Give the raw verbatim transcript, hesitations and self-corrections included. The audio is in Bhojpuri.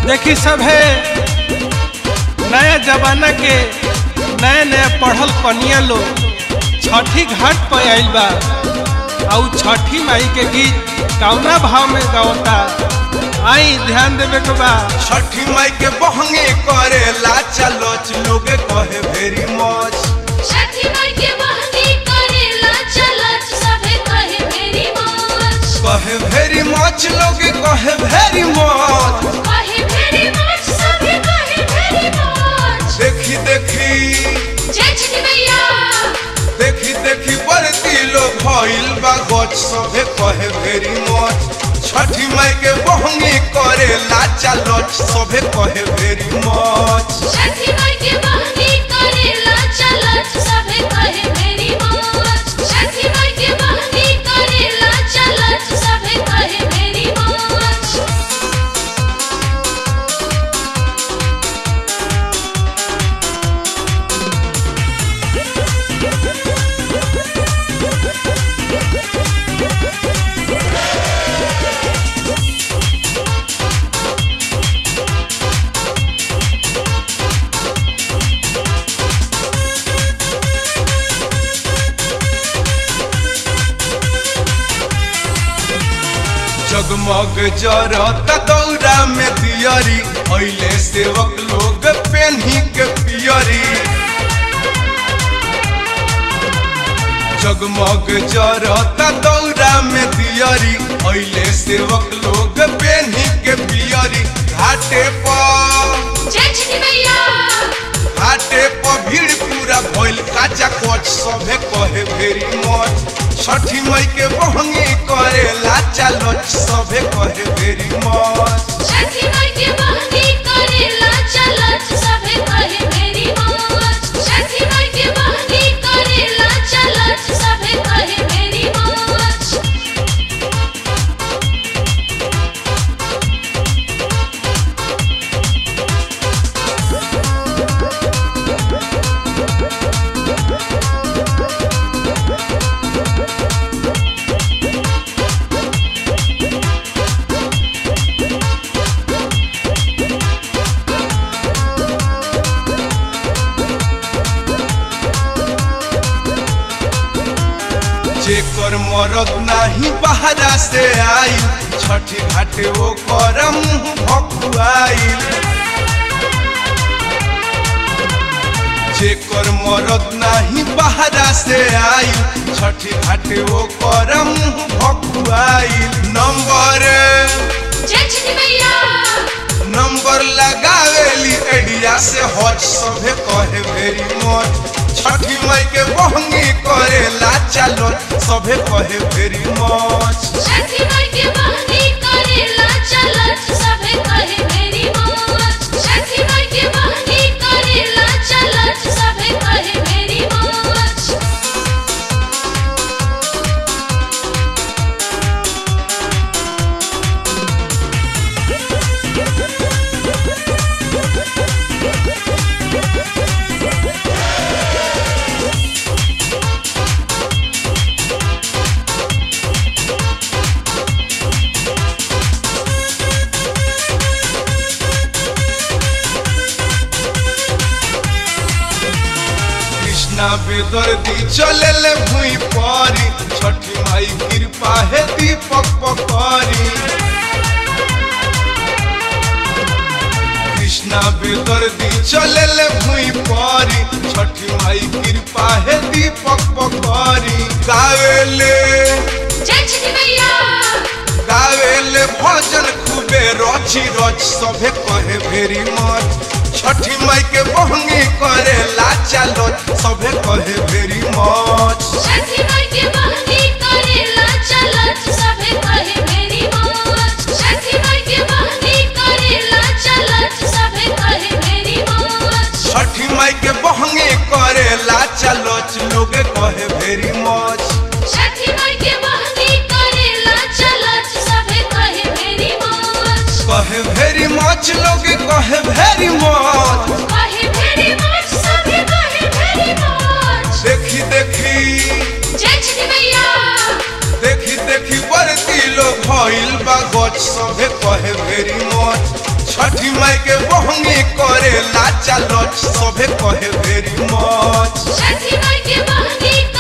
देखी सब है नया जमाना के नया नया पढ़ल कनिया लोग छठी घाट पर आइल बा और छठी माई के गीत कौना भाव में गावता आई ध्यान देवे के बा। छठी माई के बहंगे करे ला चलो लोग कहे वेरी मच। छठी माई के बहंगे करे ला चलो सबे कहे वेरी मच। कहे वेरी मच लोग कहे वेरी मच। कहे वेरी मच सबे कहे वेरी मच। देखी देखी जय छठी मैया देखी देखी बरती लोग भइल बा गच सबे कहे वेरी मच। छठी माई के बहंगे करे ला चलो सबे कहे वेरी मच। छठी माई के बहंगे करे ला चलो सबे कहे वेरी मच। छठी माई के बहंगे करे ला चलो सबे कहे वेरी मच। जगमग जरता दौरा में दियरी अइले सेवक लोग पेन्ही के पियरी। जगमग जरता दौरा में दियरी अइले सेवक लोग पेन्ही के पियरी। घाटे पर जय छठी मैया घाटे पर भीड़ पूरा भइल काचा कोच सभे कहे वेरी मच। छठी माई के बहंगे करे ला चलो सभे कहे वेरी मच। छठी माई के बहंगे करे ला चलो सबे कहे वेरी मच। छठी माई के बहंगे करे ला चलो सबे कहे वेरी मच। जेकर मरद नाही बहरा से आई छठी घाटे वो करम भकुआई। जेकर मरद नाही बहरा से आई छठी घाटे वो करम भकुआई। नंबर जय छठी मैया नंबर लगावेली एडिया से हज सभे कहे वेरी मच। छठी माई के बहंगे करे ला चलो सभे कहे वेरी मच। छठी माई के बहंगे करे ला चलो सबे कहे वेरी मच। छठी माई के बहंगे करे ला चलो सबे कहे वेरी मच। कृष्णा बेदर्दी चले ले भूई पारी छठी माई कृपा है दीपक पकारी। कृष्णा बेदर्दी चले ले भूई पारी छठी माई कृपा है दीपक पकारी। गावेले जय छठी मैया गावेले भजन खूबे रची रच सभे कहे वेरी मच। छठी माई के बहंगे करे ला चलो सभे कहे वेरी मच। छठी माई के बहंगे करे ला चलो सबे कहे वेरी मच। छठी माई के बहंगे करे ला चलो सबे कहे वेरी मच। छठी माई के बहंगे करे ला चलो लोग कहे वेरी मच। छठी माई के बहंगे करे ला चलो सबे कहे वेरी मच। कहे वेरी मच लोग कहे वेरी मच। कहे वेरी मच सबे कहे वेरी मच। देखी देखी जय छठी मैया देखी देखी बरती लोग भइल बा गच सभे कहे वेरी मच। छठी माई के बहंगी करे लाचा लच सभे कहे वेरी मच छठी माई के बहंगी